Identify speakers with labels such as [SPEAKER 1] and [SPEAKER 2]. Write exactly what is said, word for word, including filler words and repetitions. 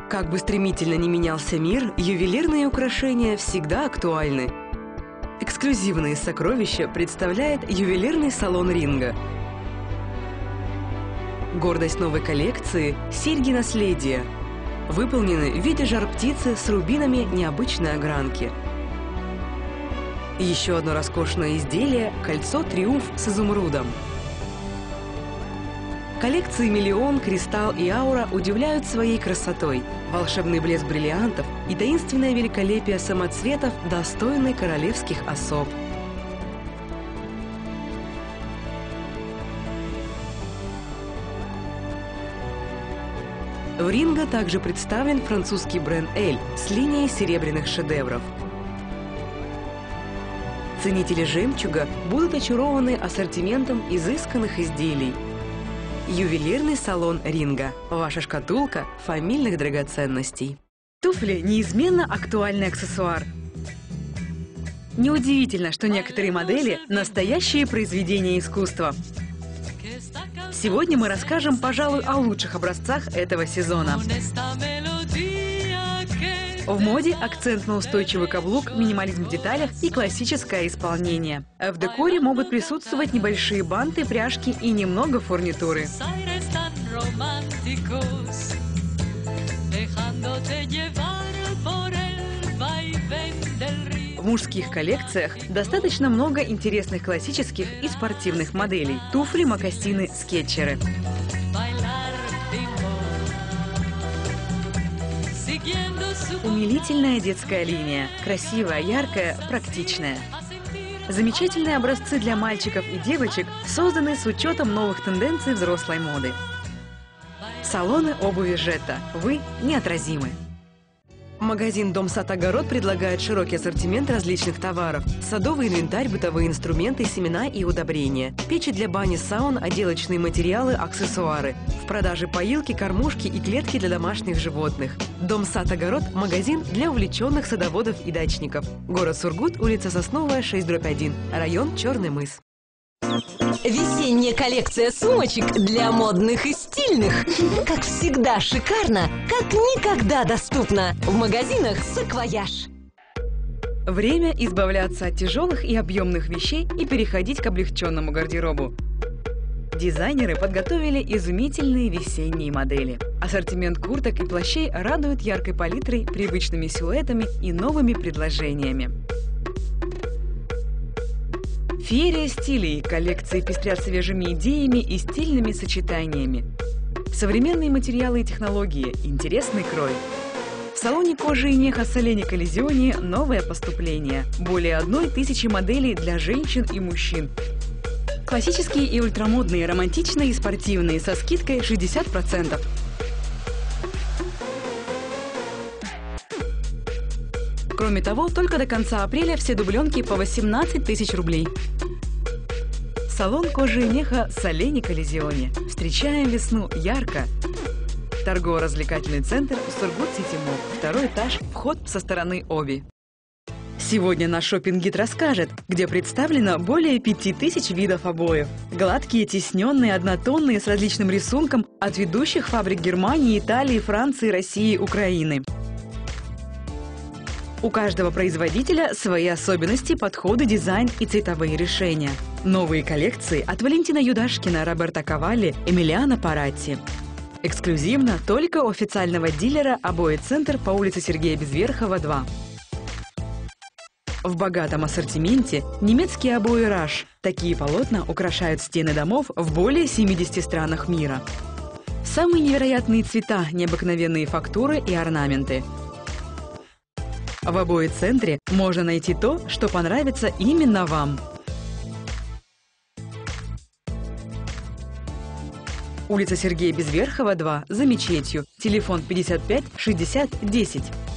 [SPEAKER 1] Как бы стремительно ни менялся мир, ювелирные украшения всегда актуальны. Эксклюзивные сокровища представляет ювелирный салон «Ринга». Гордость новой коллекции – серьги наследия. Выполнены в виде жар-птицы с рубинами необычной огранки. Еще одно роскошное изделие – кольцо «Триумф» с изумрудом. Коллекции «Миллион», «Кристалл» и «Аура» удивляют своей красотой. Волшебный блеск бриллиантов и таинственное великолепие самоцветов достойны королевских особ. В «Ринга» также представлен французский бренд «Эль» с линией серебряных шедевров. Ценители жемчуга будут очарованы ассортиментом изысканных изделий. Ювелирный салон «Ринга» – ваша шкатулка фамильных драгоценностей.
[SPEAKER 2] Туфли – неизменно актуальный аксессуар. Неудивительно, что некоторые модели – настоящие произведения искусства. Сегодня мы расскажем, пожалуй, о лучших образцах этого сезона. В моде акцент на устойчивый каблук, минимализм в деталях и классическое исполнение. В декоре могут присутствовать небольшие банты, пряжки и немного фурнитуры. В мужских коллекциях достаточно много интересных классических и спортивных моделей. Туфли, мокасины, скетчеры. Умилительная детская линия. Красивая, яркая, практичная. Замечательные образцы для мальчиков и девочек созданы с учетом новых тенденций взрослой моды. Салоны обуви Жета. Вы неотразимы.
[SPEAKER 1] Магазин «Дом, сад, огород» предлагает широкий ассортимент различных товаров. Садовый инвентарь, бытовые инструменты, семена и удобрения. Печи для бани, саун, отделочные материалы, аксессуары. В продаже поилки, кормушки и клетки для домашних животных. «Дом, сад, огород» – магазин для увлеченных садоводов и дачников. Город Сургут, улица Сосновая, шесть дробь один. Район Черный мыс.
[SPEAKER 3] Весенняя коллекция сумочек для модных и стильных. Как всегда шикарно, как никогда доступно. В магазинах «Саквояж».
[SPEAKER 2] Время избавляться от тяжелых и объемных вещей и переходить к облегченному гардеробу. Дизайнеры подготовили изумительные весенние модели. Ассортимент курток и плащей радует яркой палитрой, привычными силуэтами и новыми предложениями. Феерия стилей. Коллекции пестрят свежими идеями и стильными сочетаниями. Современные материалы и технологии. Интересный крой. В салоне кожи и меха Солени Коллизионе новое поступление. Более одной тысячи моделей для женщин и мужчин. Классические и ультрамодные, романтичные и спортивные со скидкой шестьдесят процентов. Кроме того, только до конца апреля все дубленки по восемнадцать тысяч рублей. Салон кожи и меха Солени Коллизионе. Встречаем весну ярко. Торгово-развлекательный центр Сургут-Сити Молл. Второй этаж, вход со стороны Оби. Сегодня наш шоппинг-гид расскажет, где представлено более пяти тысяч видов обоев. Гладкие, тисненные, однотонные, с различным рисунком от ведущих фабрик Германии, Италии, Франции, России, Украины. У каждого производителя свои особенности, подходы, дизайн и цветовые решения. Новые коллекции от Валентина Юдашкина, Роберто Кавалли, Эмилиано Паратти. Эксклюзивно только у официального дилера «Обои Центр» по улице Сергея Безверхова, два. В богатом ассортименте немецкие обои «Раш». Такие полотна украшают стены домов в более семидесяти странах мира. Самые невероятные цвета, необыкновенные фактуры и орнаменты. В «Обои Центре» можно найти то, что понравится именно вам. Улица Сергея Безверхова, два, за мечетью. Телефон пятьдесят пять шестьдесят десять.